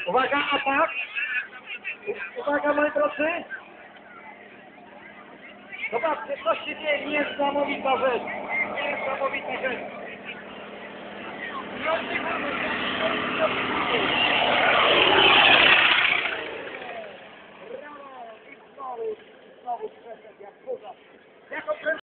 Uwaga, atak! Uwaga, moi drodzy! Zobaczcie, co się dzieje, niesamowita rzecz! Niesamowita rzecz!